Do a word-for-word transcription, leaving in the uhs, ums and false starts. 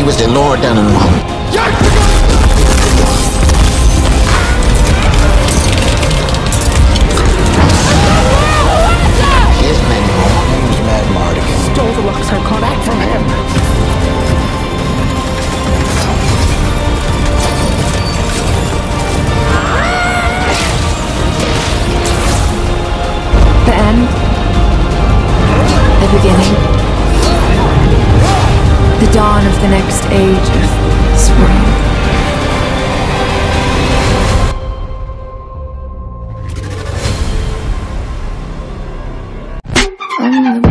was Elora Danan. His name was Madmartigan. Stole the Luxor back from him. The end. The beginning. The dawn of the next age of spring. I'm the